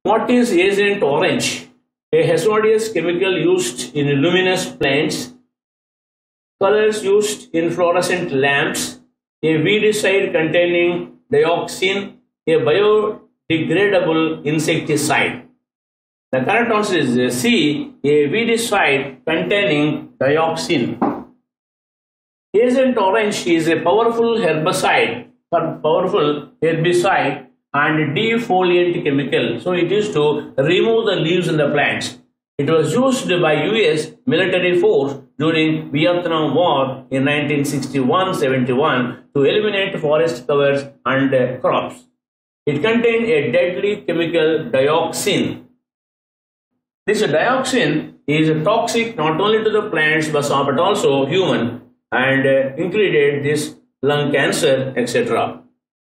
What is Agent Orange? A hazardous chemical used in luminous plants, colors used in fluorescent lamps, a weedicide containing dioxin, a biodegradable insecticide. The correct answer is C, a weedicide containing dioxin. Agent Orange is a powerful herbicide and defoliant chemical. So it is to remove the leaves in the plants. It was used by US military force during Vietnam War in 1961-71 to eliminate forest covers and crops. It contained a deadly chemical dioxin. This dioxin is toxic not only to the plants but also human and included this lung cancer, etc.